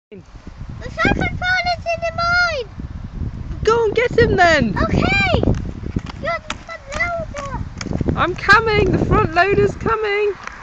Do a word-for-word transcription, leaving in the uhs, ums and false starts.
The second pilot's in the mine! Go and get him then! Okay! You're the front loader! I'm coming! The front loader's coming!